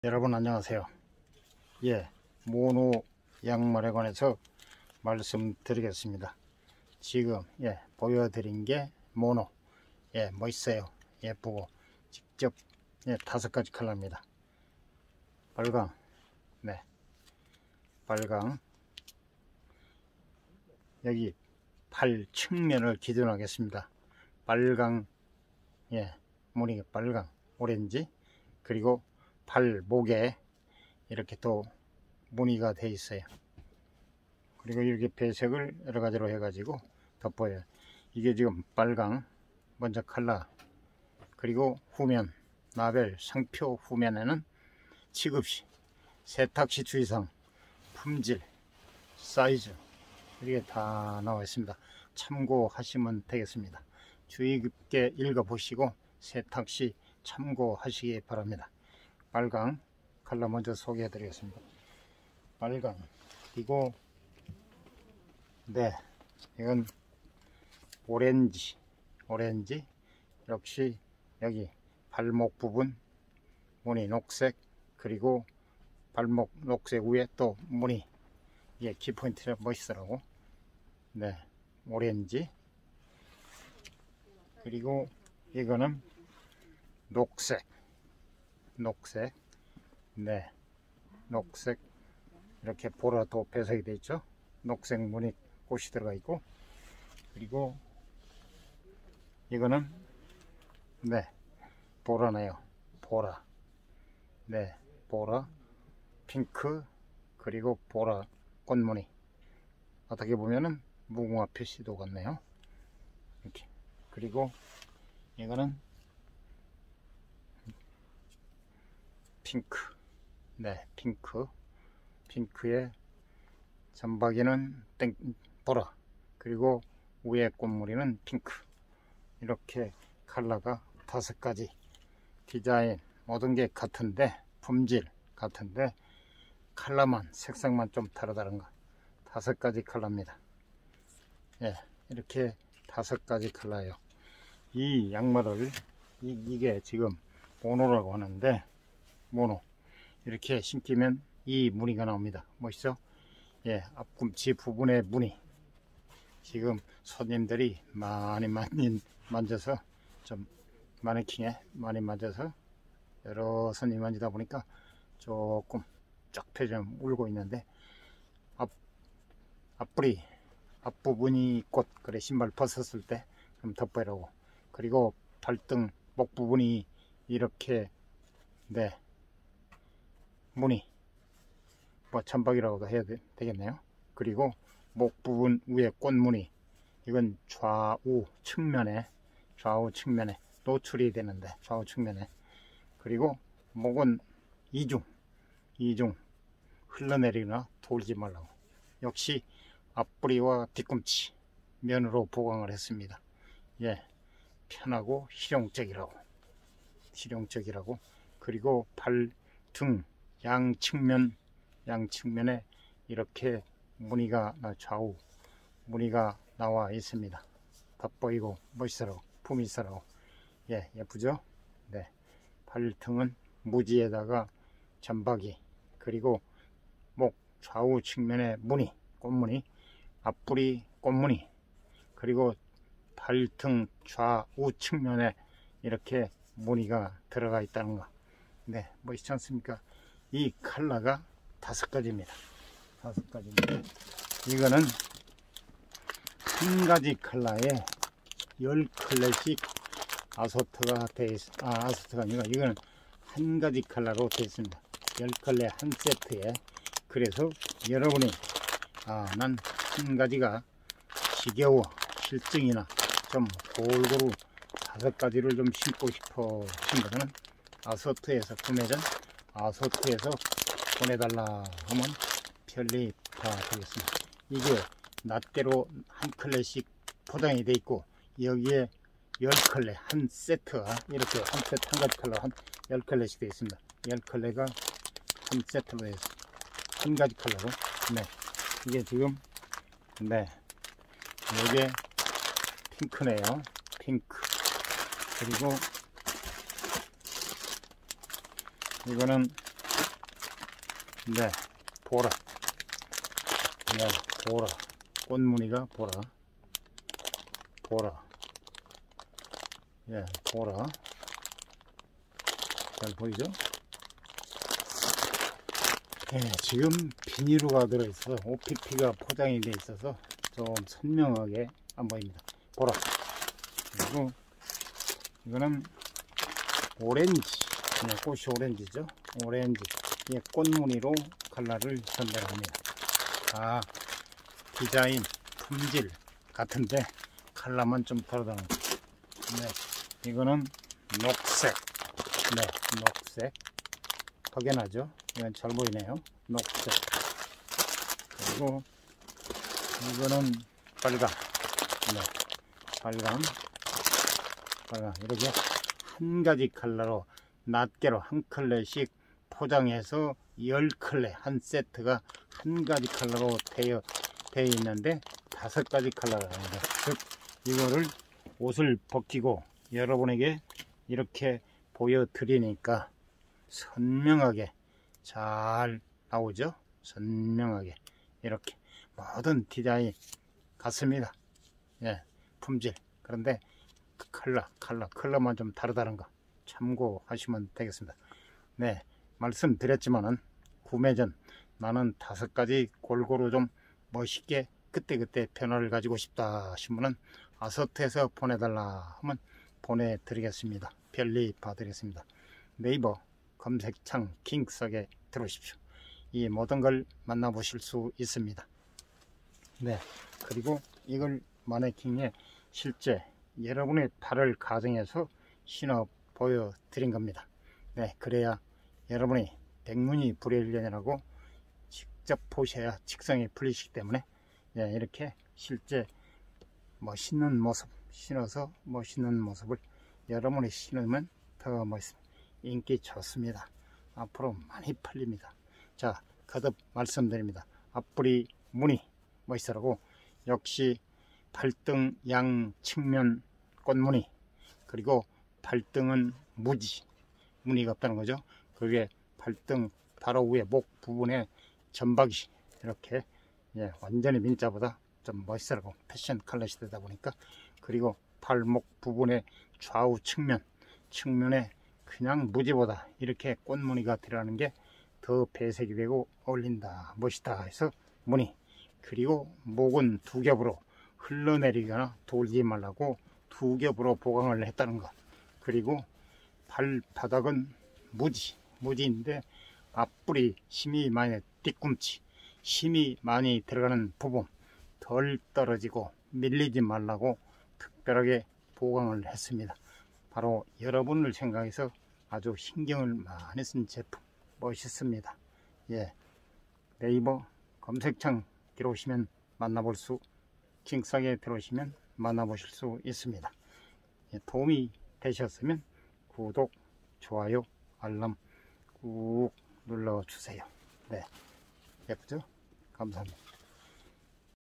여러분 안녕하세요. 모노 양말에 관해서 말씀드리겠습니다. 지금 보여드린 게 모노. 멋있어요. 예쁘고 직접 5가지 컬러입니다. 빨강, 빨강. 여기 팔 측면을 기준으로 하겠습니다. 빨강, 무늬가 빨강, 오렌지, 그리고 발목에 이렇게 또 무늬가 되어 있어요. 그리고 이렇게 배색을 여러 가지로 해가지고 덮어요. 이게 지금 빨강 먼저 컬러, 그리고 후면 라벨 상표 후면에는 취급시, 세탁시 주의사항, 품질, 사이즈 이렇게 다 나와 있습니다. 참고하시면 되겠습니다. 주의 깊게 읽어보시고 세탁시 참고하시기 바랍니다. 빨강 컬러 먼저 소개해 드리겠습니다. 빨강, 그리고 이건 오렌지. 역시 여기 발목 부분 무늬 녹색, 그리고 발목 녹색 위에 또 무늬, 이게 키포인트가 멋있더라고. 오렌지. 그리고 이거는 녹색, 녹색 이렇게 보라도 배색이 되어 있죠. 녹색 무늬 꽃이 들어가 있고, 그리고 이거는 보라네요. 보라, 보라 핑크, 그리고 보라 꽃무늬. 어떻게 보면은 무궁화 표시도 같네요. 이렇게. 그리고 이거는 핑크, 핑크의 점박이는 보라, 그리고 위에 꽃무늬는 핑크. 이렇게 컬러가 5가지. 디자인 모든 게 같은데, 품질 같은데, 컬러만, 색상만 좀 다르다는 거. 5가지 컬러입니다. 이렇게 5가지 컬러예요. 이 양말을 이게 지금 모노라고 하는데, 모노 이렇게 신기면 이 무늬가 나옵니다. 멋있어? 앞꿈치 부분의 무늬. 지금 손님들이 많이 만져서, 좀 마네킹에 많이 만져서 여러 손님이 만지다 보니까 조금 쫙 펴져 울고 있는데, 앞부리, 앞부분이 곧 그래 신발 벗었을 때 좀 덮으라고. 그리고 발등 목 부분이 이렇게 무늬, 점박이라고도 해야 되겠네요. 그리고 목 부분 위에 꽃무늬, 이건 좌우 측면에 노출이 되는데, 좌우 측면에. 그리고 목은 이중 흘러내리거나 돌지 말라고. 역시 앞부리와 뒤꿈치 면으로 보강을 했습니다. 편하고 실용적이라고. 그리고 발등 양측면에 이렇게 무늬가, 좌우 무늬가 나와 있습니다. 돋보이고 멋있어라고, 품이 있어라고. 예쁘죠? 발등은 무지에다가 점박이, 그리고 목 좌우 측면에 무늬, 꽃무늬, 앞부리 꽃무늬, 그리고 발등 좌우 측면에 이렇게 무늬가 들어가 있다는 거. 멋있지 않습니까? 이 컬러가 5가지입니다. 5가지인데, 이거는 한 가지 컬러에 10컬러씩 아소트가 아소트가 아니라 이거는 한 가지 컬러로 되어 있습니다. 10컬러 한 세트에. 그래서 여러분이 난 한 가지가 지겨워, 실증이나 좀 골고루 5가지를 좀 신고 싶어 하신 분은 아소트에서 구매 전 아소트에서 보내달라 하면 편리 다 되겠습니다. 이게 낱개로 한 컬러씩 포장이 되어 있고, 여기에 10컬러 한 세트가 이렇게 한 세트, 한 가지 컬러 한 10컬러씩 되어 있습니다. 10컬러가 한 세트로 되어 있습니다. 한 가지 컬러로. 이게 지금 이게 핑크네요. 핑크. 그리고 이거는 네, 보라. 네, 보라. 꽃무늬가 보라. 보라. 예, 보라. 잘 보이죠? 예, 지금 비닐로가 들어있어서 OPP가 포장이 되어 있어서 좀 선명하게 안 보입니다. 보라. 그리고 이거는 오렌지. 네, 꽃이 오렌지죠. 오렌지. 예, 꽃무늬로 컬러를 전달합니다. 아, 디자인, 품질 같은데 컬러만 좀 다르다는 거. 네, 이거는 녹색. 네, 녹색. 확연하죠? 이건 잘 보이네요. 녹색. 그리고 이거는 빨강. 네, 빨강. 이렇게 한 가지 컬러로 낱개로 한 컬러씩 포장해서 10컬러 한 세트가 한 가지 컬러로 되어 있는데 5가지 컬러가 아니다. 즉 이거를 옷을 벗기고 여러분에게 이렇게 보여드리니까 선명하게 잘 나오죠. 선명하게 이렇게 모든 디자인 같습니다. 예, 품질. 그런데 그 컬러만 좀 다르다는 거 참고하시면 되겠습니다. 네, 말씀드렸지만은 구매 전 나는 5가지 골고루 좀 멋있게 그때그때 변화를 가지고 싶다 하신 분은 아서트에서 보내달라 하면 보내드리겠습니다. 편리 봐드리겠습니다. 네이버 검색창 킹석에 들어오십시오. 이 모든 걸 만나보실 수 있습니다. 네, 그리고 이걸 마네킹에 실제 여러분의 팔을 가정해서 신어 보여드린 겁니다. 네, 그래야 여러분이 백문이 불여일견이라고 직접 보셔야 직성이 풀리시기 때문에 네, 이렇게 실제 멋있는 모습 신어서 멋있는 모습을 여러분이 신으면 더 멋있습니다. 인기 좋습니다. 앞으로 많이 팔립니다. 자, 거듭 말씀드립니다. 앞부리 무늬 멋있더라고. 역시 발등 양 측면 꽃무늬, 그리고 발등은 무늬가 없다는 거죠. 그게 발등 바로 위에 목 부분에 점박이 이렇게 예, 완전히 민자보다 좀 멋있더라고. 패션 컬러 시대다 보니까. 그리고 발목 부분에 좌우 측면에 그냥 무지보다 이렇게 꽃무늬가 들어가는 게 더 배색이 되고 어울린다, 멋있다 해서 무늬. 그리고 목은 2겹으로 흘러내리거나 돌지 말라고 2겹으로 보강을 했다는 것. 그리고 발바닥은 무지인데 앞불이 힘이 많이, 뒤꿈치 힘이 많이 들어가는 부분 덜 떨어지고 밀리지 말라고 특별하게 보강을 했습니다. 바로 여러분을 생각해서 아주 신경을 많이 쓴 제품. 멋있습니다. 예, 네이버 검색창 들어오시면 만나볼 수, 킹싸게 들어오시면 만나보실 수 있습니다. 예, 도움이 되셨으면 구독, 좋아요, 알람 꾹 눌러주세요. 네, 예쁘죠? 감사합니다.